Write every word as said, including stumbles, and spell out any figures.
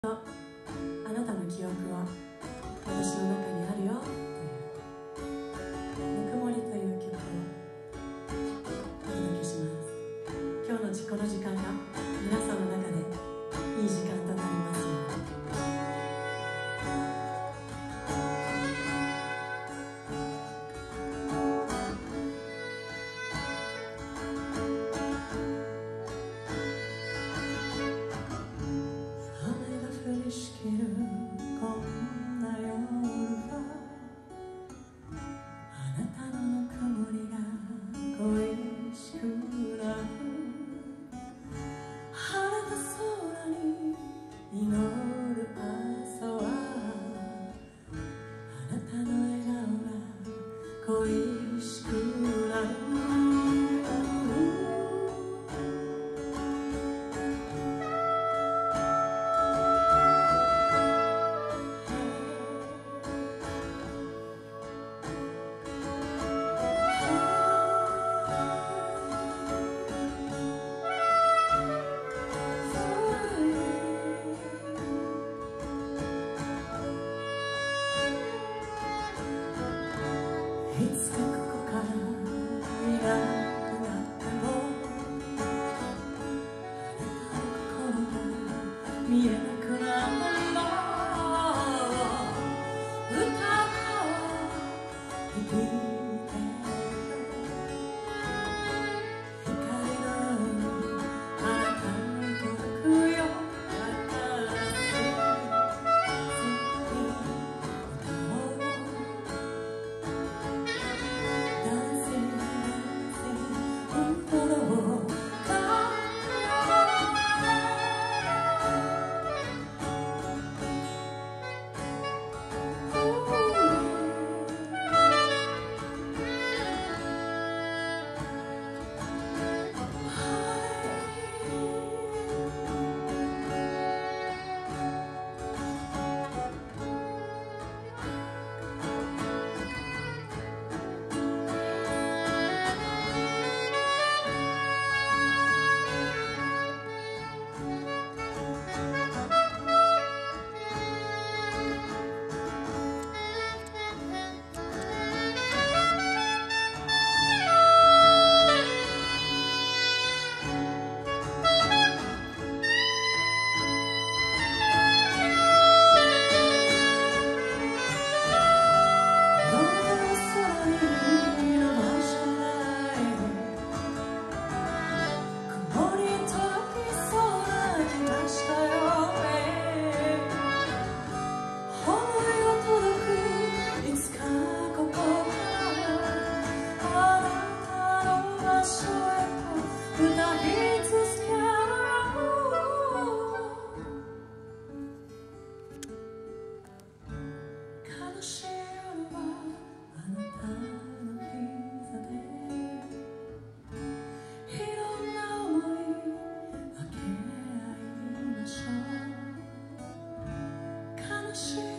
あなたの記憶は私の中にあるよというぬくもりという曲をお届けします。今日のこの時間が皆さんの中でいい時間となりますように。いつかここからいなくなってもあなたの心が見えなくなるの歌が響いてる光のようにあなたに届くよ悲しい